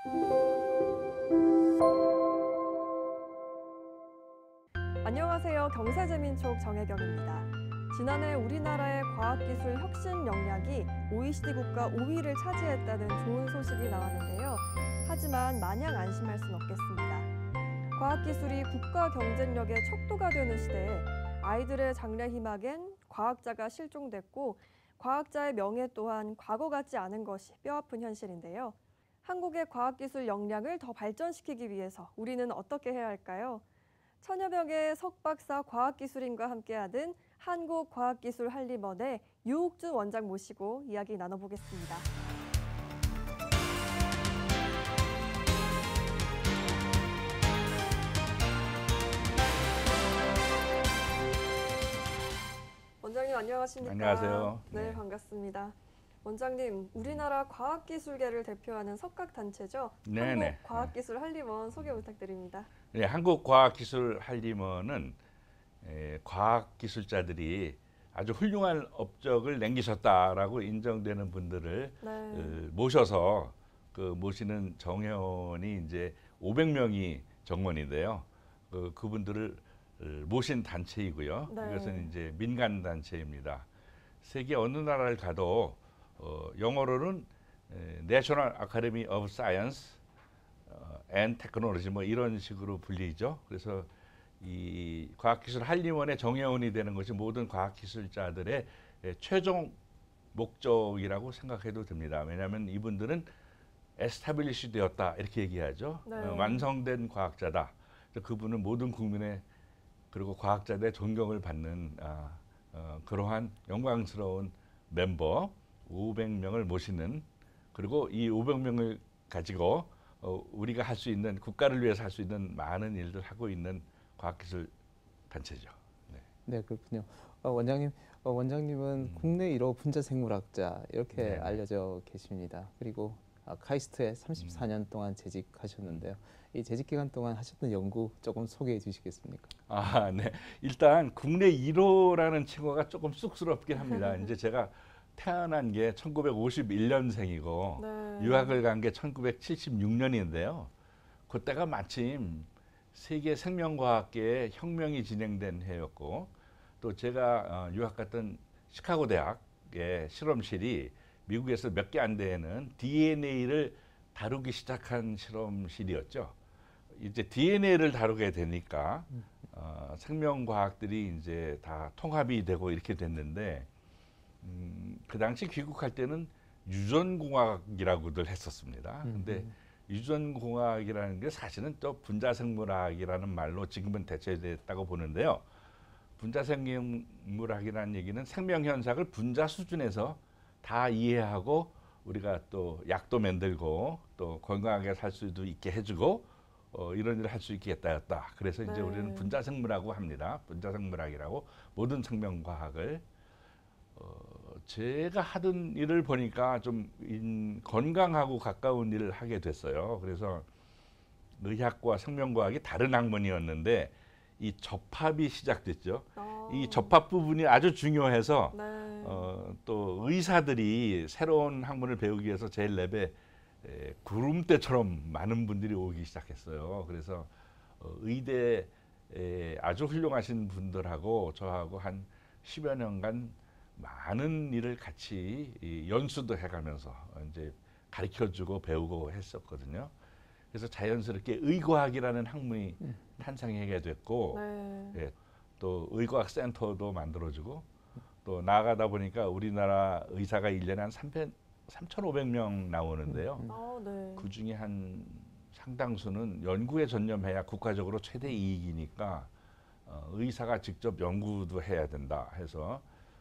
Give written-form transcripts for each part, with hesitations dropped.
안녕하세요. 경제재민촉 정혜경입니다. 지난해 우리나라의 과학기술 혁신 역량이 OECD 국가 5위를 차지했다는 좋은 소식이 나왔는데요. 하지만 마냥 안심할 순 없겠습니다. 과학기술이 국가 경쟁력의 척도가 되는 시대에 아이들의 장래 희망엔 과학자가 실종됐고 과학자의 명예 또한 과거 같지 않은 것이 뼈아픈 현실인데요. 한국의 과학기술 역량을 더 발전시키기 위해서 우리는 어떻게 해야 할까요? 천여 명의 석박사 과학기술인과 함께하는 한국과학기술한림원의 유옥준 원장 모시고 이야기 나눠보겠습니다. 원장님 안녕하십니까? 안녕하세요. 네, 반갑습니다. 원장님, 우리나라 과학기술계를 대표하는 석학단체죠? 네네. 한국과학기술한림원 소개 부탁드립니다. 네, 한국과학기술한림원은 과학기술자들이 아주 훌륭한 업적을 남기셨다라고 인정되는 분들을 모셔서 모시는 정회원이 이제 500명이 정원인데요. 그분들을 모신 단체이고요. 네. 이것은 이제 민간 단체입니다. 세계 어느 나라를 가도 영어로는 National Academy of Science and Technology 뭐 이런 식으로 불리죠. 그래서 이 과학기술한림원의 정회원이 되는 것이 모든 과학기술자들의 최종 목적이라고 생각해도 됩니다. 왜냐하면 이분들은 에스타블리시 되었다 이렇게 얘기하죠. 네. 완성된 과학자다. 그분은 모든 국민의 그리고 과학자들의 존경을 받는 그러한 영광스러운 멤버 500명을 모시는, 그리고 이 500명을 가지고 우리가 할 수 있는, 국가를 위해서 할 수 있는 많은 일들 하고 있는 과학기술 단체죠. 네, 네, 그렇군요. 원장님은 국내 1호 분자생물학자 이렇게 네. 알려져 계십니다. 그리고 카이스트에 34년 동안 재직하셨는데요. 이 재직 기간 동안 하셨던 연구 조금 소개해 주시겠습니까? 네. 일단 국내 1호라는 칭호가 조금 쑥스럽긴 합니다. 이제 제가 태어난 게 1951년생이고 네. 유학을 간 게 1976년인데요. 그때가 마침 세계 생명과학계의 혁명이 진행된 해였고, 또 제가 유학 갔던 시카고 대학의 실험실이 미국에서 몇 개 안 되는 DNA를 다루기 시작한 실험실이었죠. 이제 DNA를 다루게 되니까 생명과학들이 이제 다 통합이 되고 이렇게 됐는데, 그 당시 귀국할 때는 유전공학이라고들 했었습니다. 근데 유전공학이라는 게 사실은 또 분자생물학이라는 말로 지금은 대체됐다고 보는데요. 분자생물학이라는 얘기는 생명현상을 분자 수준에서 다 이해하고 우리가 또 약도 만들고 또 건강하게 살 수도 있게 해주고 이런 일을 할 수 있겠다였다. 그래서 이제 우리는 분자생물학이라고 합니다. 분자생물학이라고 모든 생명과학을. 제가 하던 일을 보니까 좀 건강하고 가까운 일을 하게 됐어요. 그래서 의학과 생명과학이 다른 학문이었는데 이 접합이 시작됐죠. 이 접합 부분이 아주 중요해서 또 의사들이 새로운 학문을 배우기 위해서 제 랩에 구름대처럼 많은 분들이 오기 시작했어요. 그래서 의대에 아주 훌륭하신 분들하고 저하고 한 10여 년간 많은 일을 같이 연수도 해가면서 이제 가르쳐주고 배우고 했었거든요. 그래서 자연스럽게 의과학이라는 학문이 탄생하게 됐고, 또 의과학 센터도 만들어주고, 또 나아가다 보니까 우리나라 의사가 1년에 한 3,500명 나오는데요. 그 중에 한 상당수는 연구에 전념해야 국가적으로 최대 이익이니까 의사가 직접 연구도 해야 된다 해서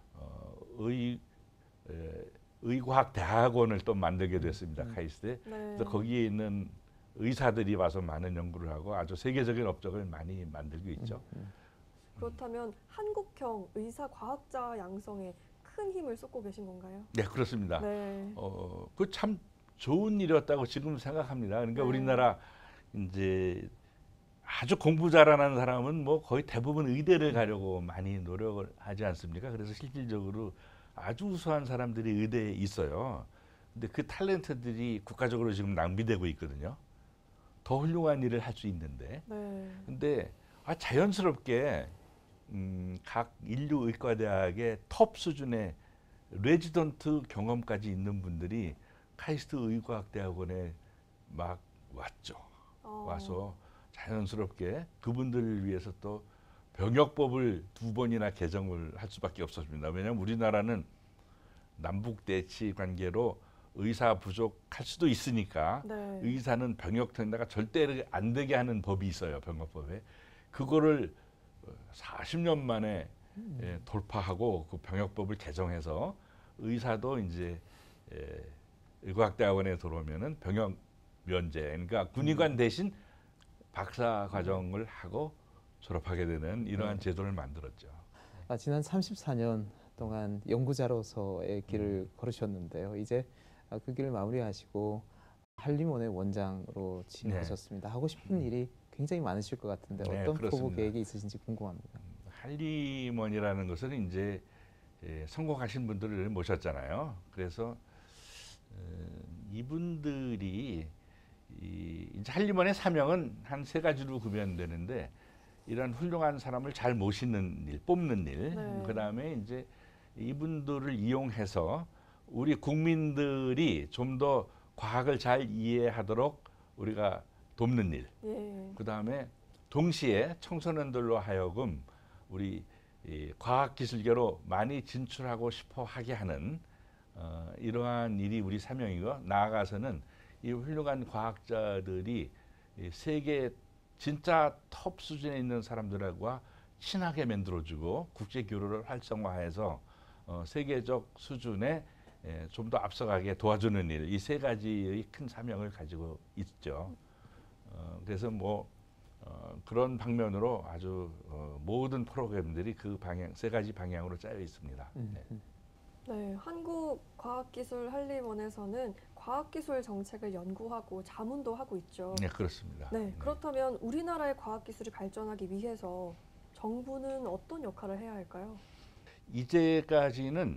의과학 대학원을 또 만들게 됐습니다. 카이스트에. 그래서 거기에 있는 의사들이 와서 많은 연구를 하고 아주 세계적인 업적을 많이 만들고 있죠. 그렇다면 한국형 의사 과학자 양성에 큰 힘을 쏟고 계신 건가요? 네, 그렇습니다. 네. 그 참 좋은 일이었다고 지금 생각합니다. 그러니까 우리나라 이제 아주 공부 잘하는 사람은 뭐 거의 대부분 의대를 가려고 많이 노력을 하지 않습니까? 그래서 실질적으로 아주 우수한 사람들이 의대에 있어요. 근데 그 탤런트들이 국가적으로 지금 낭비되고 있거든요. 더 훌륭한 일을 할 수 있는데. 네. 근데 자연스럽게 각 인류 의과대학의 톱 수준의 레지던트 경험까지 있는 분들이 카이스트 의과학대학원에 막 왔죠. 와서 자연스럽게 그분들을 위해서 또 병역법을 2번이나 개정을 할 수밖에 없었습니다. 왜냐하면 우리나라는 남북 대치 관계로 의사 부족할 수도 있으니까 네. 의사는 병역 특례가 절대 안 되게 하는 법이 있어요. 병역법에. 그거를 40년 만에 돌파하고 그 병역법을 개정해서 의사도 이제 의과학대학원에 들어오면은 병역 면제, 그러니까 군의관 대신 박사 과정을 하고 졸업하게 되는 이러한 제도를 만들었죠. 지난 34년 동안 연구자로서의 길을 걸으셨는데요. 이제 그 길을 마무리하시고 한림원의 원장으로 취임하셨습니다. 하고 싶은 일이 굉장히 많으실 것 같은데 네, 어떤 그렇습니다. 포부 계획이 있으신지 궁금합니다. 한림원이라는 것은 이제 성공하신 분들을 모셨잖아요. 그래서 이분들이 이제 한림원의 사명은 한 3가지로 구별되는데 이런 훌륭한 사람을 잘 모시는 일, 뽑는 일, 네. 그다음에 이제 이분들을 이용해서 우리 국민들이 좀 더 과학을 잘 이해하도록 우리가 돕는 일, 예. 그다음에 동시에 청소년들로 하여금 우리 이 과학기술계로 많이 진출하고 싶어 하게 하는 이러한 일이 우리 사명이고, 나아가서는 이 훌륭한 과학자들이 이 세계 진짜 톱 수준에 있는 사람들과 친하게 만들어주고 국제 교류를 활성화해서 세계적 수준에 좀 더 앞서가게 도와주는 일, 이 3가지의 큰 사명을 가지고 있죠. 그래서 뭐 그런 방면으로 아주 모든 프로그램들이 그 방향, 3가지 방향으로 짜여 있습니다. 네. 네, 한국과학기술한림원에서는 과학기술 정책을 연구하고 자문도 하고 있죠. 네, 그렇습니다. 네, 그렇다면 우리나라의 과학기술이 발전하기 위해서 정부는 어떤 역할을 해야 할까요? 이제까지는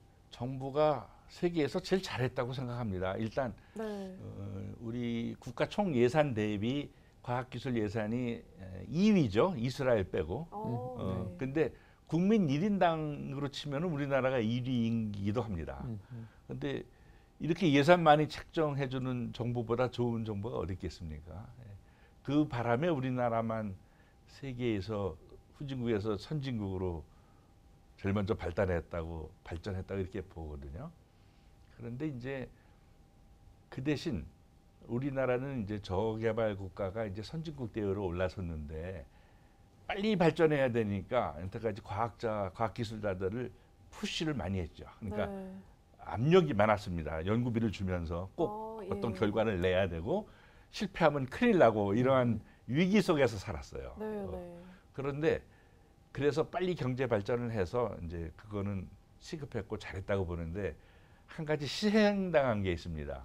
정부가 세계에서 제일 잘했다고 생각합니다. 일단 네. 우리 국가 총 예산 대비 과학기술 예산이 2위죠. 이스라엘 빼고. 네. 근데 국민 1인당으로 치면 우리나라가 1위이기도 합니다. 근데 이렇게 예산 많이 책정해주는 정부보다 좋은 정부가 어디 있겠습니까? 그 바람에 우리나라만 세계에서 후진국에서 선진국으로 제일 먼저 발전했다고 이렇게 보거든요. 그런데 이제 그 대신 우리나라는 이제 저개발 국가가 이제 선진국 대우로 올라섰는데 빨리 발전해야 되니까 여태까지 과학기술자들을 푸시를 많이 했죠. 그러니까 네. 압력이 많았습니다. 연구비를 주면서 꼭 예. 어떤 결과를 내야 되고 실패하면 큰일 나고 이러한 위기 속에서 살았어요. 네, 네. 그런데 그래서 빨리 경제 발전을 해서 이제 그거는 시급했고 잘했다고 보는데 한 가지 시행당한 게 있습니다.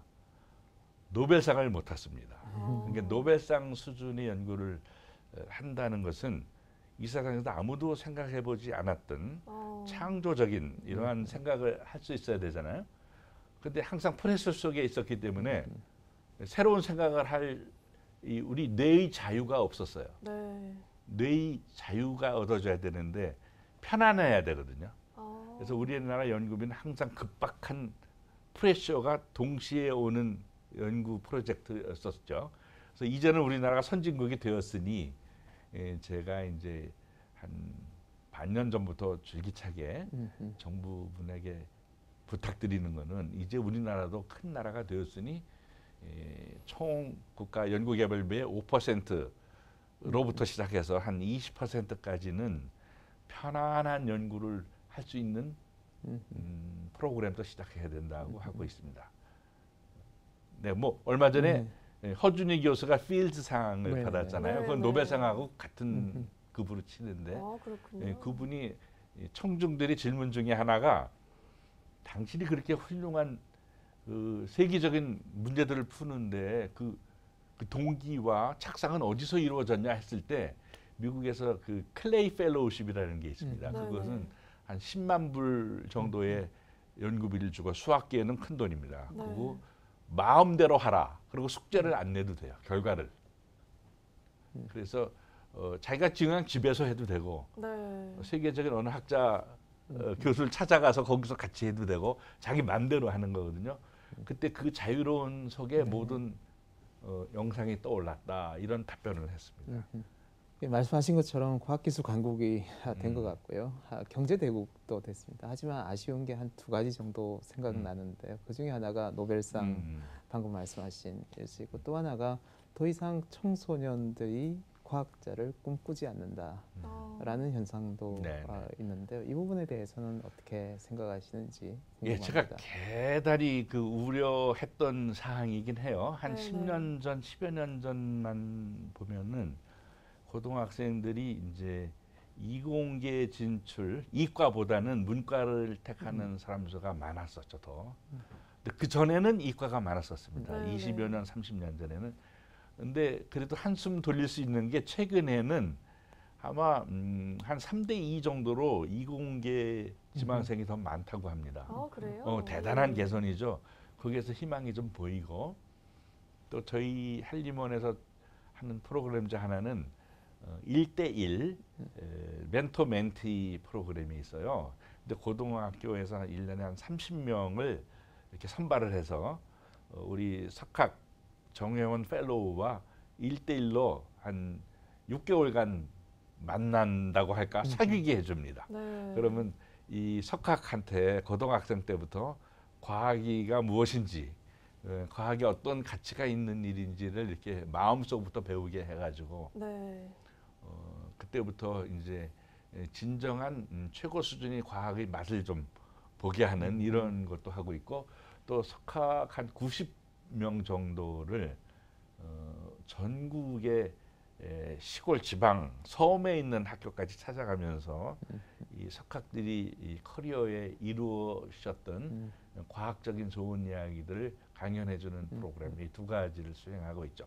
노벨상을 못 탔습니다. 그러니까 노벨상 수준의 연구를 한다는 것은 이 세상에서 아무도 생각해보지 않았던 창조적인 이러한 생각을 할 수 있어야 되잖아요. 근데 항상 프레스 속에 있었기 때문에 새로운 생각을 할 우리 뇌의 자유가 없었어요. 네. 뇌의 자유가 얻어져야 되는데 편안해야 되거든요. 그래서 우리나라 연구비는 항상 급박한 프레셔가 동시에 오는 연구 프로젝트였었죠. 그래서 이제는 우리나라가 선진국이 되었으니 제가 이제 한 반년 전부터 줄기차게 정부분에게 부탁드리는 거는 이제 우리나라도 큰 나라가 되었으니 총 국가 연구개발비의 5%로부터 시작해서 한 20%까지는 편안한 연구를 할 수 있는 프로그램도 시작해야 된다고 하고 있습니다. 네, 뭐 얼마 전에 허준희 교수가 필드상을 네, 받았잖아요. 네, 그건 네. 노벨상하고 같은 급으로 치는데 그렇군요. 그분이 청중들이 질문 중에 하나가 당신이 그렇게 훌륭한 그 세계적인 문제들을 푸는데 그 동기와 착상은 어디서 이루어졌냐 했을 때 미국에서 그 클레이 펠로우십이라는 게 있습니다. 네, 그것은 네. 한 10만 불 정도의 연구비를 주고 수학계에는 큰 돈입니다. 네. 그리고 마음대로 하라. 그리고 숙제를 안 내도 돼요. 결과를. 그래서 자기가 그냥 집에서 해도 되고 네. 세계적인 어느 학자 교수를 찾아가서 거기서 같이 해도 되고 자기 맘대로 하는 거거든요. 그때 그 자유로운 속에 모든 영상이 떠올랐다. 이런 답변을 했습니다. 말씀하신 것처럼 과학기술 강국이 된 것 같고요. 경제 대국도 됐습니다. 하지만 아쉬운 게 한 두 가지 정도 생각나는데요. 그 중에 하나가 노벨상 방금 말씀하신 일이고 또 하나가 더 이상 청소년들이 과학자를 꿈꾸지 않는다라는 현상도 네, 네. 있는데요. 이 부분에 대해서는 어떻게 생각하시는지 예, 궁금합니다. 제가 대단히 그 우려했던 사항이긴 해요. 한 네네. 10년 전, 10여 년 전만 보면은 고등학생들이 이제 이공계 진출, 이과보다는 문과를 택하는 사람 수가 많았었죠, 더. 근데 그 전에는 이과가 많았었습니다. 네네. 20여 년, 30년 전에는. 근데 그래도 한숨 돌릴 수 있는 게 최근에는 아마 한 3대 2 정도로 이공계 지망생이 더 많다고 합니다. 아, 그래요? 대단한 네. 개선이죠. 거기에서 희망이 좀 보이고 또 저희 한림원에서 하는 프로그램 중 하나는 1대1 멘토 멘티 프로그램이 있어요. 근데 고등학교에서 1년에 한 30명을 이렇게 선발을 해서 우리 석학 정회원 펠로우와 1대1로 한 6개월간 만난다고 할까 사귀게 해줍니다. 네. 그러면 이 석학한테 고등학생 때부터 과학이가 무엇인지, 과학이 어떤 가치가 있는 일인지를 이렇게 마음속부터 배우게 해가지고 네. 그때부터 이제 진정한 최고 수준의 과학의 맛을 좀 보게 하는 이런 것도 하고 있고 또 석학 한 90명 정도를 전국의 시골 지방 섬에 있는 학교까지 찾아가면서 이 석학들이 이 커리어에 이루셨던 과학적인 좋은 이야기들을 강연해주는 프로그램 이 두 가지를 수행하고 있죠.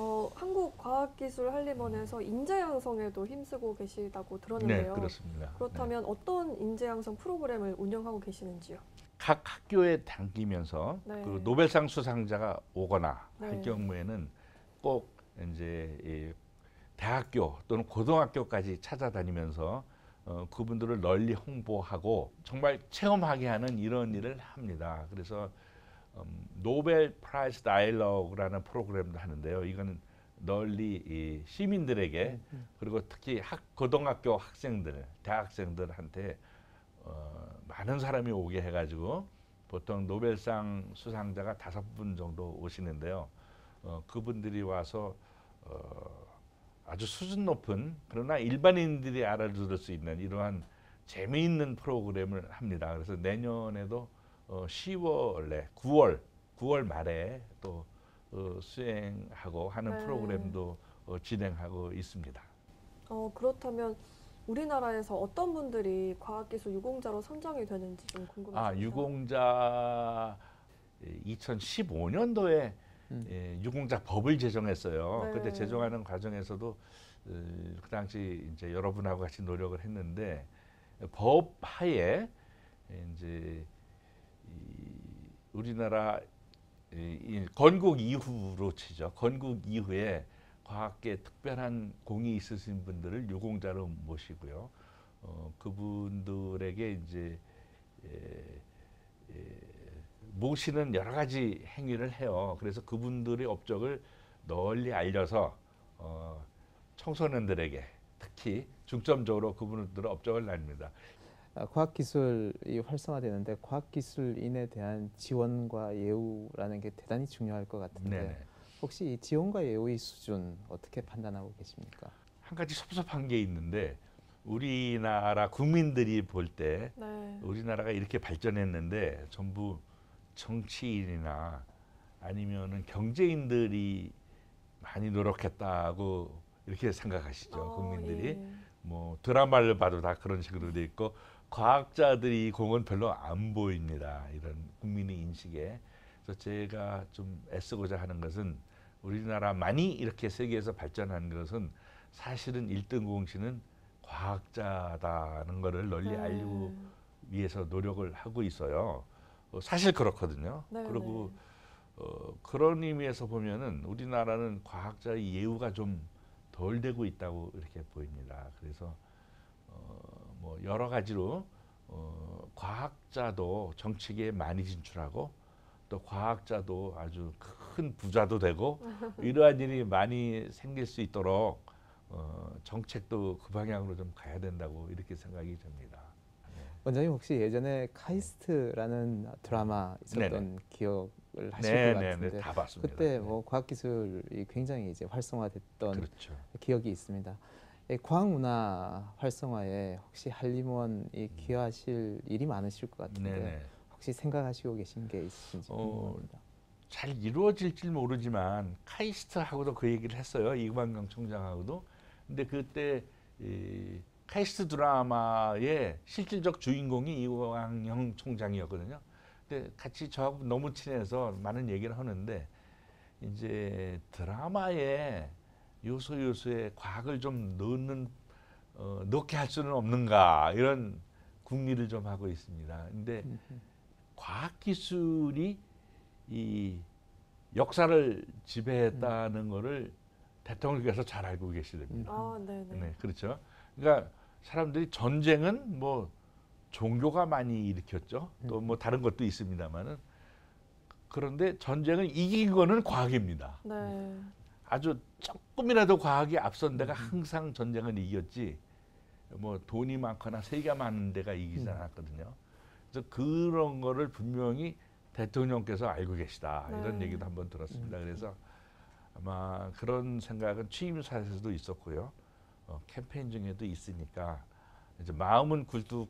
한국과학기술한림원에서 인재 양성에도 힘쓰고 계시다고 네, 들었는데요. 그렇습니다. 그렇다면 어떤 인재 양성 프로그램을 운영하고 계시는지요? 각 학교에 다니면서 네. 그 노벨상 수상자가 오거나 할 네. 경우에는 꼭 이제 이 대학교 또는 고등학교까지 찾아다니면서 그분들을 널리 홍보하고 정말 체험하게 하는 이런 일을 합니다. 그래서 노벨 프라이즈 다이얼로그라는 프로그램도 하는데요. 이거는 널리 이 시민들에게 그리고 특히 고등학교 학생들, 대학생들한테 많은 사람이 오게 해가지고 보통 노벨상 수상자가 5분 정도 오시는데요. 그분들이 와서 아주 수준 높은 그러나 일반인들이 알아들을 수 있는 이러한 재미있는 프로그램을 합니다. 그래서 내년에도 10월에 9월 말에 또 수행하고 하는 네. 프로그램도 진행하고 있습니다. 그렇다면 우리나라에서 어떤 분들이 과학기술 유공자로 선정이 되는지 좀 궁금해요. 유공자 2015년도에 유공자 법을 제정했어요. 네. 그때 제정하는 과정에서도 그 당시 이제 여러분하고 같이 노력을 했는데 법 하에 이제 우리나라 이 건국 이후로 치죠. 건국 이후에 과학계 특별한 공이 있으신 분들을 유공자로 모시고요. 그분들에게 이제 모시는 여러 가지 행위를 해요. 그래서 그분들의 업적을 널리 알려서 청소년들에게 특히 중점적으로 그분들의 업적을 나눕니다. 과학기술이 활성화되는데 과학기술인에 대한 지원과 예우라는 게 대단히 중요할 것 같은데 네네. 혹시 이 지원과 예우의 수준 어떻게 판단하고 계십니까? 한 가지 섭섭한 게 있는데 우리나라 국민들이 볼 때 네. 우리나라가 이렇게 발전했는데 전부 정치인이나 아니면은 경제인들이 많이 노력했다고 이렇게 생각하시죠. 국민들이. 예. 뭐 드라마를 봐도 다 그런 식으로 돼 있고 과학자들이 공은 별로 안 보입니다. 이런 국민의 인식에. 그래서 제가 좀 애쓰고자 하는 것은 우리나라만이 이렇게 세계에서 발전한 것은 사실은 1등 공신은 과학자다는 것을 널리 네. 위해서 노력을 하고 있어요. 사실 그렇거든요. 네, 그리고 그런 의미에서 보면은 우리나라는 과학자의 예우가 좀 덜 되고 있다고 이렇게 보입니다. 그래서 뭐 여러 가지로 과학자도 정치계에 많이 진출하고 또 과학자도 아주 큰 부자도 되고 이러한 일이 많이 생길 수 있도록 정책도 그 방향으로 좀 가야 된다고 이렇게 생각이 됩니다. 원장님 혹시 예전에 카이스트라는 드라마 있었던 네네. 기억을 하실 네, 것 네, 같은데 네, 다 봤습니다. 그때 네. 뭐 과학기술이 굉장히 이제 활성화됐던 그렇죠. 기억이 있습니다. 과학문화 활성화에 혹시 한림원이 기여하실 일이 많으실 것 같은데 네네. 혹시 생각하시고 계신 게 있으신지 궁금합니다. 잘 이루어질지 모르지만 카이스트하고도 그 얘기를 했어요. 이광경 총장하고도. 근데 그때 이 카이스트 드라마의 실질적 주인공이 이광영 총장이었거든요. 근데 같이 저하고 너무 친해서 많은 얘기를 하는데 이제 드라마에 요소에 과학을 좀 넣게 할 수는 없는가 이런 궁리를 좀 하고 있습니다. 근데 과학 기술이 이 역사를 지배했다는 거를 대통령께서 잘 알고 계시답니다. 아, 네네. 네, 그렇죠. 그러니까 사람들이 전쟁은 뭐 종교가 많이 일으켰죠. 또 뭐 다른 것도 있습니다만은 그런데 전쟁을 이긴 거는 과학입니다. 네. 아주 조금이라도 과학이 앞선 데가 항상 전쟁을 이겼지 뭐 돈이 많거나 세계가 많은 데가 이기지 않았거든요. 그래서 그런 거를 분명히 대통령께서 알고 계시다 이런 네. 얘기도 한번 들었습니다. 그래서 아마 그런 생각은 취임사에서도 있었고요. 캠페인 중에도 있으니까 이제 마음은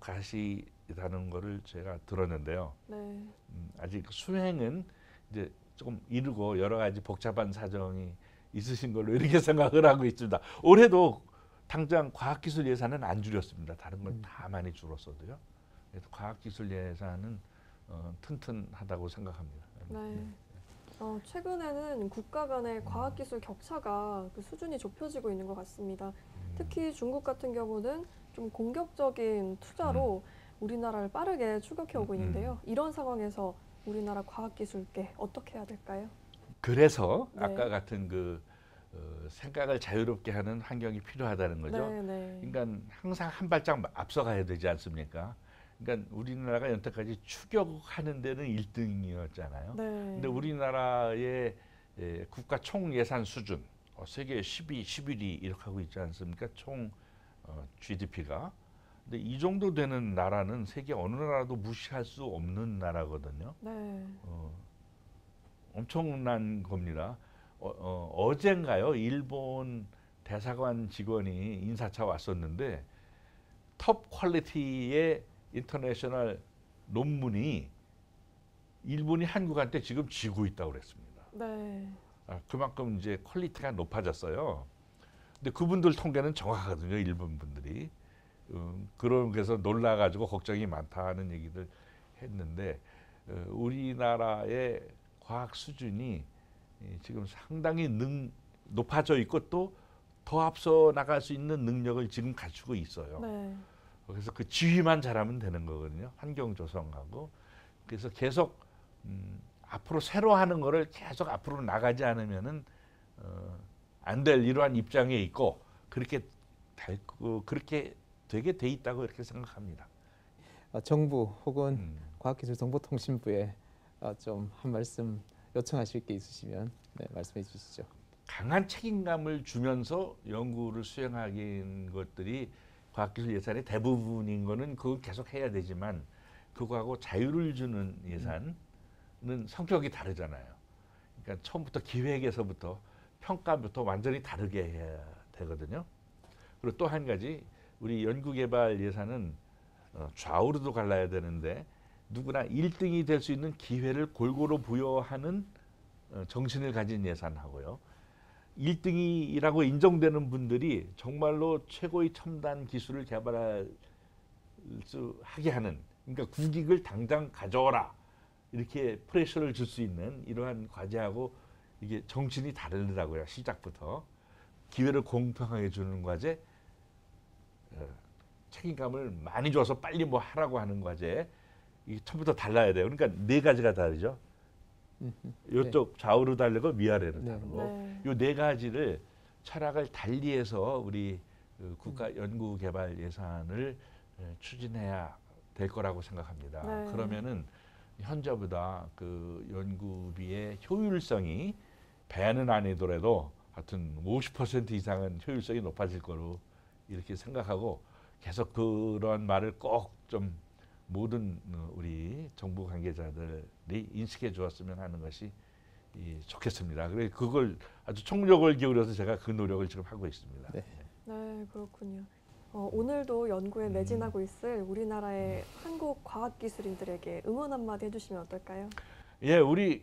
굴뚝하시다는 거를 제가 들었는데요. 네. 아직 수행은 이제 조금 이르고 여러 가지 복잡한 사정이 있으신 걸로 이렇게 생각을 하고 있습니다. 올해도 당장 과학기술 예산은 안 줄였습니다. 다른 건 다 많이 줄었어도요. 그래서 과학기술 예산은 튼튼하다고 생각합니다. 네. 최근에는 국가 간의 과학기술 격차가 그 수준이 좁혀지고 있는 것 같습니다. 특히 중국 같은 경우는 좀 공격적인 투자로 우리나라를 빠르게 추격해 오고 있는데요. 이런 상황에서 우리나라 과학기술계 어떻게 해야 될까요? 그래서 네. 아까 같은 그 생각을 자유롭게 하는 환경이 필요하다는 거죠. 네, 네. 그러니까 항상 한 발짝 앞서가야 되지 않습니까? 그러니까 우리나라가 여태까지 추격하는 데는 1등이었잖아요. 네. 근데 우리나라의 국가 총 예산 수준 세계 10위, 11위 이렇게 하고 있지 않습니까? 총 GDP가. 근데 이 정도 되는 나라는 세계 어느 나라도 무시할 수 없는 나라거든요. 네. 엄청난 겁니다. 어젠가요? 일본 대사관 직원이 인사차 왔었는데 톱 퀄리티의 인터내셔널 논문이 일본이 한국한테 지금 지고 있다고 그랬습니다. 네. 그만큼 이제 퀄리티가 높아졌어요. 근데 그분들 통계는 정확하거든요, 일본 분들이. 그래서 놀라가지고 걱정이 많다는 얘기들 했는데 우리나라의 과학 수준이 지금 상당히 높아져 있고 또 더 앞서 나갈 수 있는 능력을 지금 갖추고 있어요. 네. 그래서 그 지휘만 잘하면 되는 거거든요. 환경 조성하고. 그래서 계속 앞으로 새로 하는 거를 계속 앞으로 나가지 않으면은 안 될 이러한 입장에 있고 그렇게 되게 돼 있다고 이렇게 생각합니다. 정부 혹은 과학기술정보통신부에 좀 한 말씀 요청하실 게 있으시면 네, 말씀해 주시죠. 강한 책임감을 주면서 연구를 수행하는 것들이 과학기술 예산의 대부분인 거는 그걸 계속 해야 되지만 그거하고 자유를 주는 예산은 성격이 다르잖아요. 그러니까 처음부터 기획에서부터 평가부터 완전히 다르게 해야 되거든요. 그리고 또 한 가지 우리 연구개발 예산은 좌우로도 갈라야 되는데 누구나 1등이 될 수 있는 기회를 골고루 부여하는 정신을 가진 예산하고요. 1등이라고 인정되는 분들이 정말로 최고의 첨단 기술을 개발할 수 하게 하는 그러니까 국익을 당장 가져오라 이렇게 프레셔를 줄 수 있는 이러한 과제하고 이게 정신이 다르더라고요. 시작부터 기회를 공평하게 주는 과제 책임감을 많이 줘서 빨리 뭐 하라고 하는 과제 이게 처음부터 달라야 돼요. 그러니까 네 가지가 다르죠. 이쪽 좌우로 다르고 위아래로 네. 다르고 네. 이 네 가지를 철학을 달리해서 우리 그 국가 연구개발 예산을 추진해야 될 거라고 생각합니다. 네. 그러면은 현재보다 그 연구비의 효율성이 배는 아니더라도 하여튼 50% 이상은 효율성이 높아질 거로 이렇게 생각하고 계속 그런 말을 꼭 좀 모든 우리 정부 관계자들이 인식해 주었으면 하는 것이 좋겠습니다. 그래서 그걸 아주 총력을 기울여서 제가 그 노력을 지금 하고 있습니다. 네. 네, 그렇군요. 오늘도 연구에 매진하고 있을 우리나라의 한국 과학기술인들에게 응원 한마디 해주시면 어떨까요? 예, 우리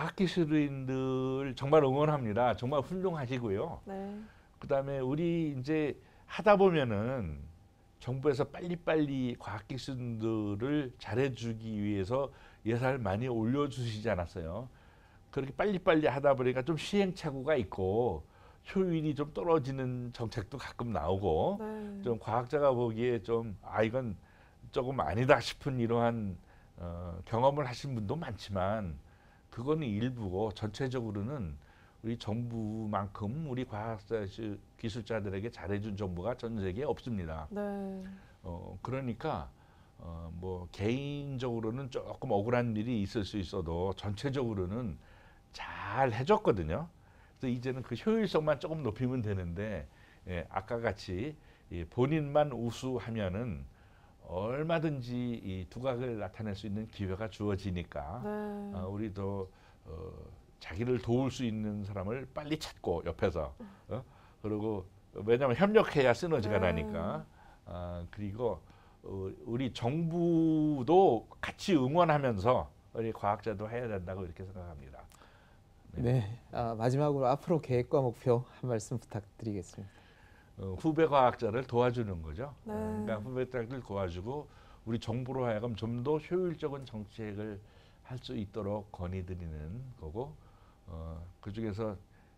과학기술인들 정말 응원합니다. 정말 훌륭하시고요. 네. 그다음에 우리 이제 하다 보면은 정부에서 빨리빨리 과학기술인들을 잘해주기 위해서 예산을 많이 올려주시지 않았어요. 그렇게 빨리빨리 하다 보니까 좀 시행착오가 있고 효율이 좀 떨어지는 정책도 가끔 나오고 네. 좀 과학자가 보기에 좀 이건 조금 아니다 싶은 이러한 경험을 하신 분도 많지만 그거는 일부고 전체적으로는 우리 정부만큼 우리 과학자 기술자들에게 잘해준 정부가 전 세계에 없습니다. 네. 그러니까 뭐 개인적으로는 조금 억울한 일이 있을 수 있어도 전체적으로는 잘 해줬거든요. 그래서 이제는 그 효율성만 조금 높이면 되는데 아까 같이 본인만 우수하면은 얼마든지 이 두각을 나타낼 수 있는 기회가 주어지니까 네. 우리도 자기를 도울 수 있는 사람을 빨리 찾고 옆에서 그리고 왜냐하면 협력해야 시너지가 네. 나니까 그리고 우리 정부도 같이 응원하면서 우리 과학자도 해야 된다고 이렇게 생각합니다. 네. 마지막으로 앞으로 계획과 목표 한 말씀 부탁드리겠습니다. 후배 과학자를 도와주는 거죠. 네. 그러니까 후배 과학자를 도와주고 우리 정부로 하여금 좀 더 효율적인 정책을 할 수 있도록 건의드리는 거고 그 중에서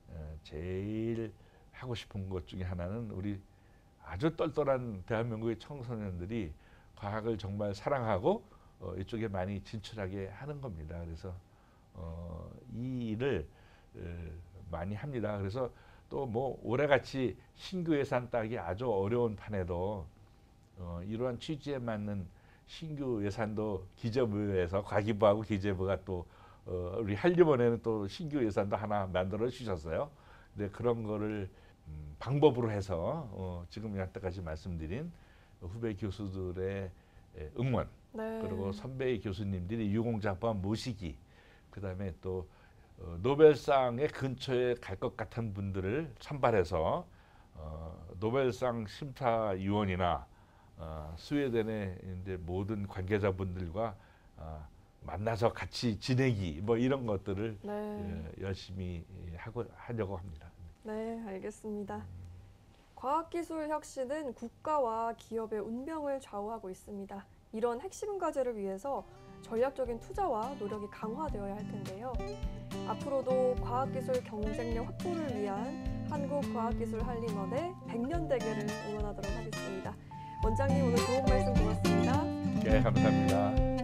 제일 하고 싶은 것 중에 하나는 우리 아주 똘똘한 대한민국의 청소년들이 과학을 정말 사랑하고 이쪽에 많이 진출하게 하는 겁니다. 그래서 이 일을 많이 합니다. 그래서 또 뭐 올해같이 신규 예산 따기 아주 어려운 판에도 이러한 취지에 맞는 신규 예산도 기재부에서 과기부하고 기재부가 또 우리 한림원에는 또 신규 예산도 하나 만들어 주셨어요. 근데 그런 거를 방법으로 해서 지금 여태까지 말씀드린 후배 교수들의 응원 네. 그리고 선배 교수님들이 유공자법 모시기 그다음에 또 노벨상의 근처에 갈 것 같은 분들을 선발해서 노벨상 심사위원이나 스웨덴의 이제 모든 관계자분들과 만나서 같이 지내기 뭐 이런 것들을 네. 열심히 하려고 합니다. 네, 알겠습니다. 과학기술 혁신은 국가와 기업의 운명을 좌우하고 있습니다. 이런 핵심 과제를 위해서 전략적인 투자와 노력이 강화되어야 할 텐데요. 앞으로도 과학기술 경쟁력 확보를 위한 한국과학기술한림원의 100년 대계를 응원하도록 하겠습니다. 원장님 오늘 좋은 말씀 고맙습니다. 네, 감사합니다.